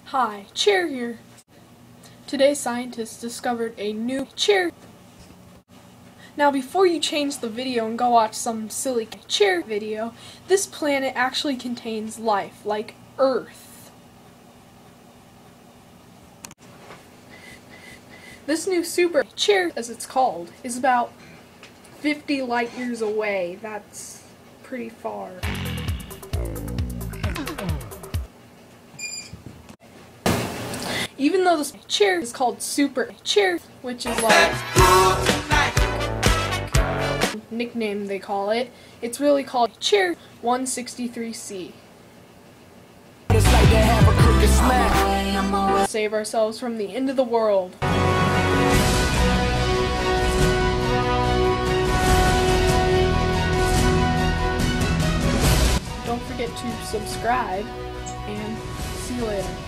Hi, Chair here. Today scientists discovered a new chair. Now before you change the video and go watch some silly chair video, this planet actually contains life, like Earth. This new super chair, as it's called, is about 50 light years away. That's pretty far. Even though this chair is called Super Chair, which is like nickname they call it, it's really called Chair 163C. Save ourselves from the end of the world. Don't forget to subscribe, and see you later.